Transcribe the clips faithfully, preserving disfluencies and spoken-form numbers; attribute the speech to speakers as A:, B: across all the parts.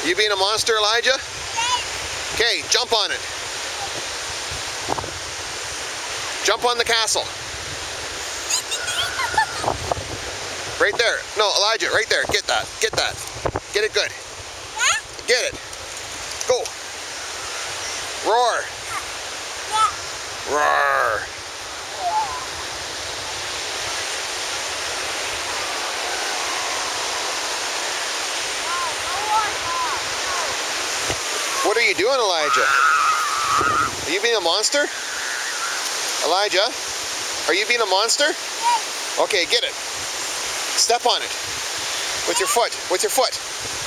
A: You being a monster, Elijah? Okay, jump on it. Jump on the castle. Right there. No, Elijah, right there. Get that. Get that. Get it good. Get it. Go. Roar. Roar. What are you doing, Elijah? Are you being a monster? Elijah, are you being a monster? Okay, get it. Step on it. With your foot. With your foot.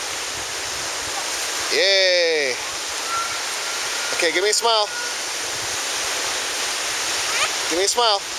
A: Yay. Okay, give me a smile. Give me a smile.